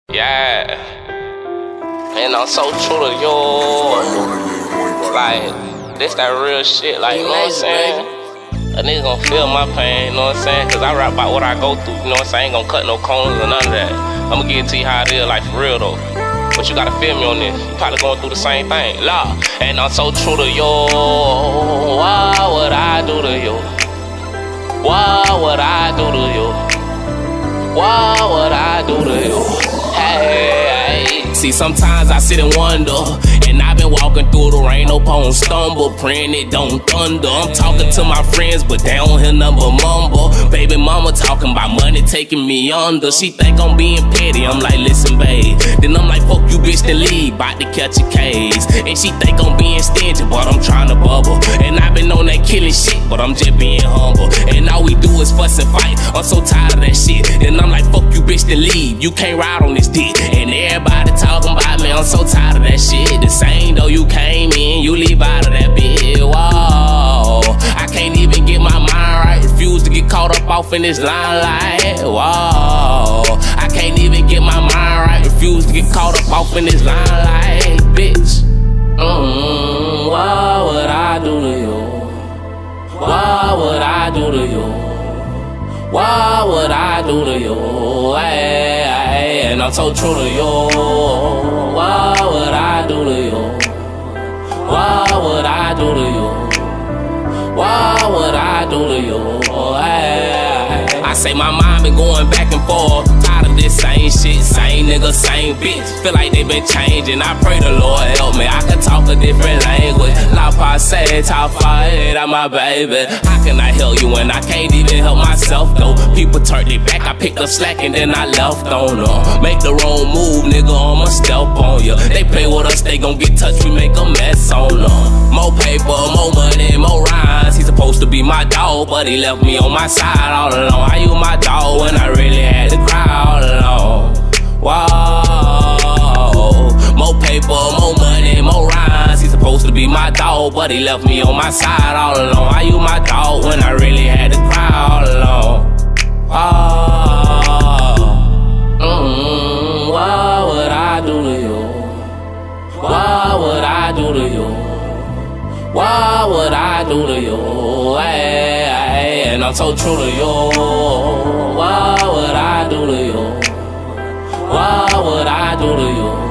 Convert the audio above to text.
Yeah, and I'm so true to you. Like, this that real shit, like, you know what I'm saying? A nigga gon' feel my pain, you know what I'm saying? Cause I rap about what I go through, you know what I'm saying? I ain't gon' cut no corners or none of that. I'ma get to you how it is, like, for real though. But you gotta feel me on this. You probably going through the same thing. La, and I'm so true to you. Why would I do to you? Why would I do to you? Why would I do to you? Hey, see, sometimes I sit and wonder, and I've been walking through the rain, no on stumble, praying it don't thunder. I'm talking to my friends, but they don't hear nothing but mumble. Baby mama talking about money taking me under. She think I'm being petty, I'm like, listen, babe. Then I'm like, fuck you, bitch, then leave, bout to catch a case. And she think I'm being stingy, but I'm trying to bubble. And I've been on that killing shit, but I'm just being humble. And all we do is fuss and fight, I'm so tired of that shit. And I'm like, fuck you, bitch, then leave, you can't ride on this dick. And everybody talking about me, I'm so tired of that shit. The same though you came in, you leave out of that bit. Whoa, I can't even get my mind right. Refuse to get caught up off in this limelight. Whoa, I can't even get my mind right. Refuse to get caught up off in this limelight, bitch. What would I do to you? What would I do to you? What would I do to you? Hey, and I'm so true to you. What would I do to you? What would I do to you? What would I do to you? Hey, I say my mind been going back and forth. Tired of this same shit, same nigga, same bitch. Feel like they been changing. I pray the Lord help me. I can talk a different language. La passe, top 5, I'm my baby. How can I help you when I can't even help myself though? People turned their back, I picked up slack and then I left on them. Make the wrong move, nigga, I'ma step on ya. They play with us, they gon' get touched, we make a mess on them. More paper, more money, more rhymes. He's supposed to be my dog, but he left me on my side all alone. Are you my dog when I really had to cry all alone? Whoa, more paper, more money, more rhymes. He's supposed to be my dog, but he left me on my side all alone. Are you my dog when I really had to cry all alone? What would I do to you? What would I do to you? What would I do to you? Hey, and I'm so true to you. What would I do to you? What would I do to you?